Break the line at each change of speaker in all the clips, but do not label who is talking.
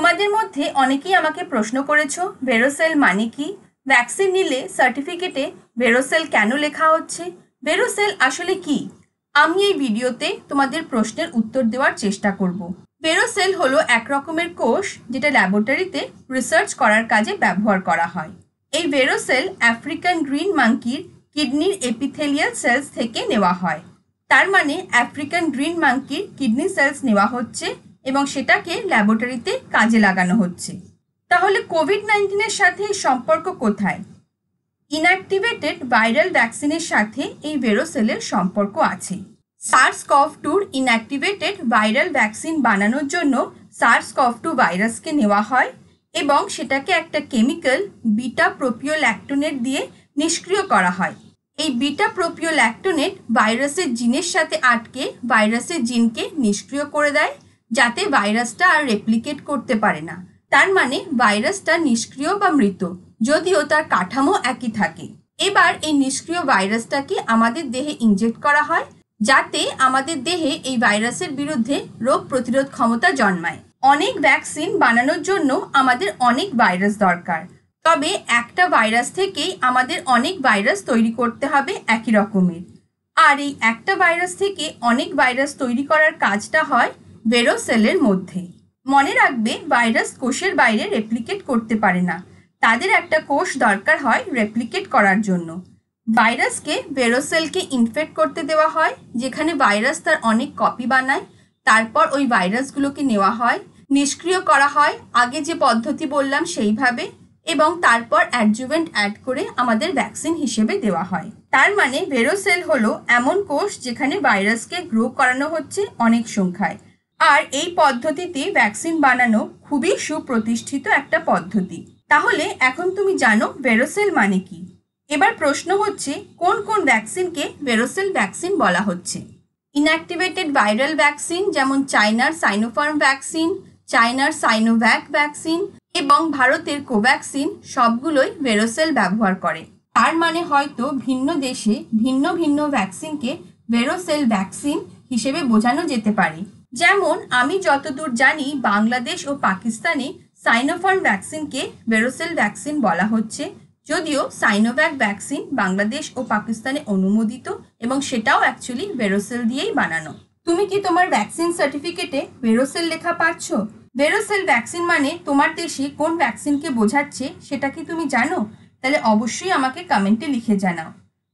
তোমাদের মধ্যে অনেকেই আমাকে প্রশ্ন করেছো ভেরোসেল মানে কি, ভ্যাকসিন নিলে সার্টিফিকেটে ভেরোসেল কেন লেখা হচ্ছে, ভেরোসেল আসলে কি। আমি এই ভিডিওতে তোমাদের প্রশ্নের উত্তর দেওয়ার চেষ্টা করব। ভেরোসেল হলো এক রকমের কোষ যেটা ল্যাবরেটরিতে রিসার্চ করার কাজে ব্যবহার করা হয়। এই ভেরোসেল আফ্রিকান গ্রিন মাঙ্কির কিডনির এপিথেলিয়াল সেলস থেকে নেওয়া হয়। তার মানে আফ্রিকান গ্রিন মাঙ্কির কিডনি সেলস নেওয়া হচ্ছে এবং সেটাকে ল্যাবরেটরিতে কাজে লাগানো হচ্ছে। তাহলে কোভিড-19 সাথে সম্পর্ক কোথায়? ইনঅ্যাক্টিভেটেড ভাইরাল ভ্যাকসিনের সাথে এই ভেরোসেলের সম্পর্ক আছে। SARS-CoV-2 ইনঅ্যাক্টিভেটেড ভাইরাল ভ্যাকসিন বানানোর জন্য SARS-CoV-2 ভাইরাসকে নেওয়া হয় এবং সেটাকে একটা কেমিক্যাল বিটা প্রপিওল্যাক্টোনেট দিয়ে নিষ্ক্রিয় করা হয়। এই বিটা প্রপিওল্যাক্টোনেট ভাইরাসের জিনের সাথে আটকে ভাইরাসের জিনকে নিষ্ক্রিয় করে দেয়, যাতে ভাইরাসটা আর রেপ্লিকেট করতে পারে না। তার মানে ভাইরাসটা নিষ্ক্রিয় বা মৃত, যদিও তার কাঠামো একই থাকে। এবার এই নিষ্ক্রিয় ভাইরাসটাকে আমাদের দেহে ইনজেক্ট করা হয়, যাতে আমাদের দেহে এই ভাইরাসের বিরুদ্ধে রোগ প্রতিরোধ ক্ষমতা জন্মায়। অনেক ভ্যাকসিন বানানোর জন্য আমাদের অনেক ভাইরাস দরকার, তবে একটা ভাইরাস থেকেই আমাদের অনেক ভাইরাস তৈরি করতে হবে একই রকমের। আর এই একটা ভাইরাস থেকে অনেক ভাইরাস তৈরি করার কাজটা হয় ভেরোসেলের মধ্যে। মনে রাখবে, ভাইরাস কোষের বাইরে রেপ্লিকেট করতে পারে না, তাদের একটা কোষ দরকার হয় রেপ্লিকেট করার জন্য। ভাইরাসকে ভেরোসেলকে ইনফেক্ট করতে দেওয়া হয়, যেখানে ভাইরাস তার অনেক কপি বানায়। তারপর ওই ভাইরাসগুলোকে নেওয়া হয়, নিষ্ক্রিয় করা হয় আগে যে পদ্ধতি বললাম সেইভাবে, এবং তারপর অ্যাডজুভেন্ট অ্যাড করে আমাদের ভ্যাকসিন হিসেবে দেওয়া হয়। তার মানে ভেরোসেল হলো এমন কোষ যেখানে ভাইরাসকে গ্রো করানো হচ্ছে অনেক সংখ্যায়। আর এই পদ্ধতিতে ভ্যাকসিন বানানো খুবই সুপ্রতিষ্ঠিত একটা পদ্ধতি। তাহলে এখন তুমি জানো ভেরোসেল মানে কি। এবার প্রশ্ন হচ্ছে, কোন কোন ভ্যাকসিনকে ভেরোসেল ভ্যাকসিন বলা হচ্ছে? ইনঅ্যাক্টিভেটেড ভাইরাল ভ্যাকসিন যেমন চায়নার সাইনোফার্ম ভ্যাকসিন, চায়নার সাইনোভ্যাক ভ্যাকসিন এবং ভারতের কোভ্যাক্সিন সবগুলোই ভেরোসেল ব্যবহার করে। তার মানে হয়তো ভিন্ন দেশে ভিন্ন ভিন্ন ভ্যাকসিনকে ভেরোসেল ভ্যাকসিন হিসেবে বোঝানো যেতে পারে। যেমন আমি যতদূর জানি বাংলাদেশ ও পাকিস্তানে সাইনোফার্ম ভ্যাকসিনকে ভেরোসেল ভ্যাকসিন বলা হচ্ছে, যদিও সাইনোভ্যাক ভ্যাকসিন বাংলাদেশ ও পাকিস্তানে অনুমোদিত এবং সেটাও অ্যাকচুয়ালি ভেরোসেল দিয়েই বানানো। তুমি কি তোমার ভ্যাকসিন সার্টিফিকেটে ভেরোসেল লেখা পাচ্ছ? ভেরোসেল ভ্যাকসিন মানে তোমার দেশে কোন ভ্যাকসিনকে বোঝাচ্ছে সেটা কি তুমি জানো? তাহলে অবশ্যই আমাকে কমেন্টে লিখে জানাও।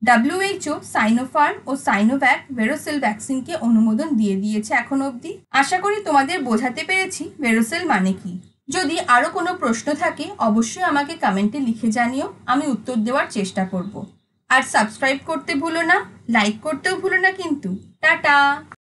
WHO সাইনোফার্ম ও সাইনোভ্যাক ভেরোসেল ভ্যাকসিনকে অনুমোদন দিয়ে দিয়েছে এখন অবধি। আশা করি তোমাদের বোঝাতে পেরেছি ভেরোসেল মানে কি। যদি আরও কোনো প্রশ্ন থাকে অবশ্যই আমাকে কমেন্টে লিখে জানিও, আমি উত্তর দেওয়ার চেষ্টা করব। আর সাবস্ক্রাইব করতে ভুলো না, লাইক করতেও ভুলো না কিন্তু। টাটা।